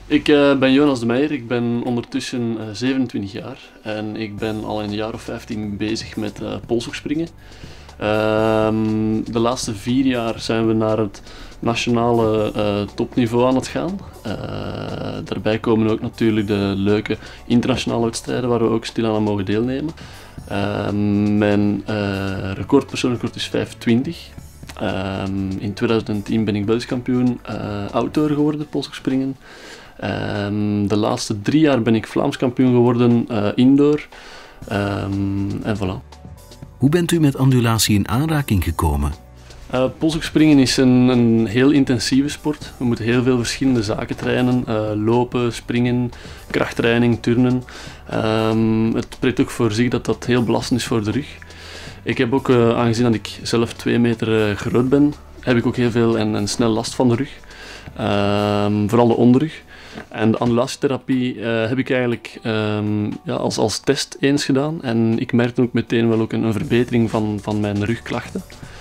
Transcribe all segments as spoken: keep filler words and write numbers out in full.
Ik uh, ben Jonas de Meijer, ik ben ondertussen uh, zevenentwintig jaar en ik ben al een jaar of vijftien bezig met uh, polshoogspringen. Uh, de laatste vier jaar zijn we naar het nationale uh, topniveau aan het gaan. Uh, daarbij komen ook natuurlijk de leuke internationale wedstrijden waar we ook stilaan aan mogen deelnemen. Uh, mijn uh, record, persoonlijk record is vijf twintig. Uh, in tweeduizend tien ben ik Belgisch kampioen uh, outdoor geworden, polshoogspringen. Um, de laatste drie jaar ben ik Vlaams kampioen geworden uh, indoor. Um, en voilà. Hoe bent u met undulatie in aanraking gekomen? Uh, polshoogspringen is een, een heel intensieve sport. We moeten heel veel verschillende zaken trainen. Uh, lopen, springen, krachttraining, turnen. Um, het spreekt ook voor zich dat dat heel belastend is voor de rug. Ik heb ook, uh, aangezien dat ik zelf twee meter uh, groot ben, heb ik ook heel veel en, en snel last van de rug. Um, vooral de onderrug. En de undulatietherapie uh, heb ik eigenlijk um, ja, als, als test eens gedaan. En ik merkte ook meteen wel ook een, een verbetering van, van mijn rugklachten.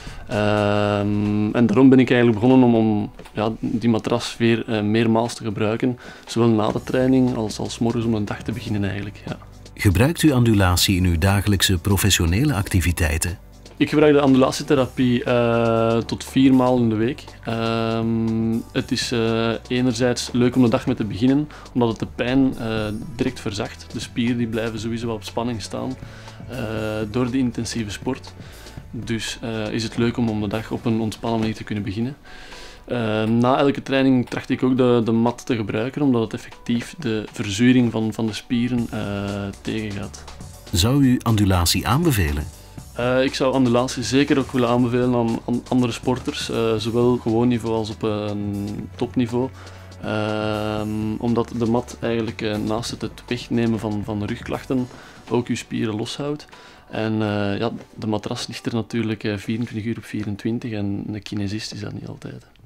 Um, en daarom ben ik eigenlijk begonnen om, om ja, die matras weer uh, meermaals te gebruiken. Zowel na de training als, als morgens om de dag te beginnen eigenlijk. Ja. Gebruikt u undulatie in uw dagelijkse professionele activiteiten? Ik gebruik de undulatietherapie uh, tot vier maal in de week. Uh, het is uh, enerzijds leuk om de dag mee te beginnen, omdat het de pijn uh, direct verzacht. De spieren die blijven sowieso op spanning staan uh, door de intensieve sport. Dus uh, is het leuk om, om de dag op een ontspannen manier te kunnen beginnen. Uh, na elke training tracht ik ook de, de mat te gebruiken, omdat het effectief de verzuring van, van de spieren uh, tegengaat. Zou u undulatie aanbevelen? Uh, ik zou undulatie zeker ook willen aanbevelen aan, aan andere sporters, uh, zowel gewoon niveau als op een topniveau. Uh, omdat de mat eigenlijk uh, naast het, het wegnemen van, van rugklachten ook je spieren loshoudt. En uh, ja, de matras ligt er natuurlijk uh, vierentwintig uur op vierentwintig en een kinesist is dat niet altijd.